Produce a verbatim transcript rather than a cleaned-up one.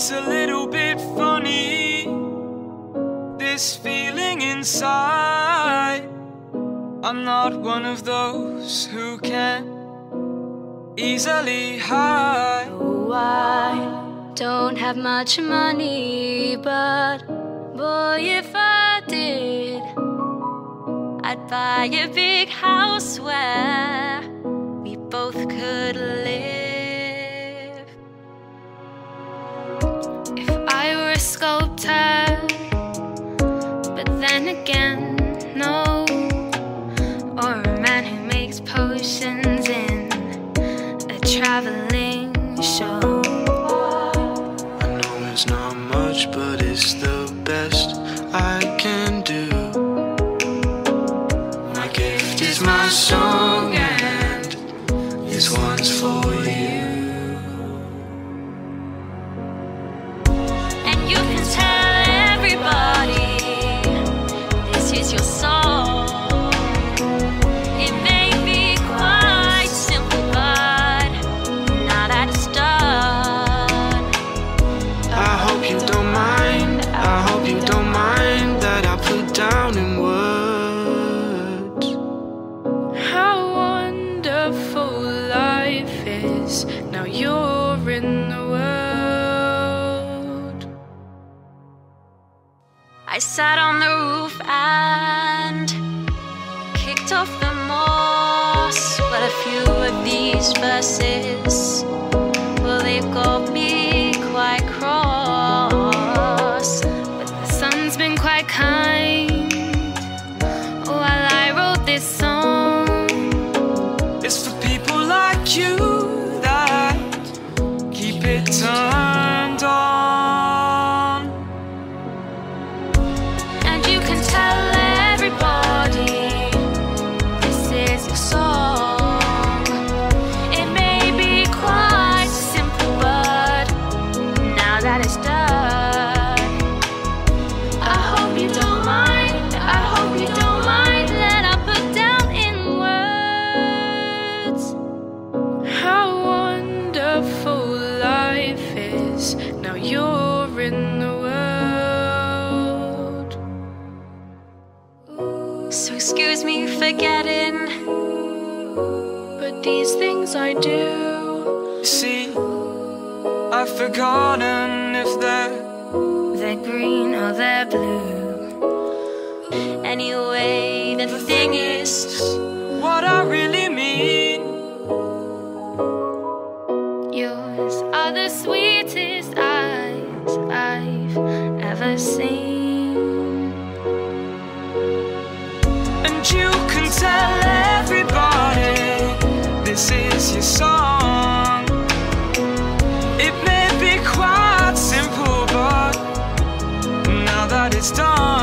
It's a little bit funny, this feeling inside. I'm not one of those who can easily hide. Oh, I don't have much money, but boy, if I did, I'd buy a big house where we both could live. If I were a sculptor, but then again, no. Or a man who makes potions in a traveling show. I know it's not much, but it's the best I can do. My gift is my song, and this one's for you. And you can tell everybody this is your song. It may be quite simple, but now that it's done, I hope you don't mind, I hope you don't mind that I put down in words How wonderful life is, now you're in the world. I sat on the roof and kicked off the moss. But a few of these verses, well, they've got me quite cross. But the sun's been quite kind while I wrote this song. It's for people like you that keep it turned on. And you can tell everybody this is your song. It may be quite simple, but now that it's done, I hope you don't mind, I hope you don't mind that I put down in words How wonderful life is, now you're in the world. So excuse me for getting, But these things I do, You see, I've forgotten if they're they're green or they're blue. Anyway, the thing is, what I really mean. yours are the sweetest eyes I've ever seen. And you can tell everybody this is your song. It may be quite simple, but now that it's done,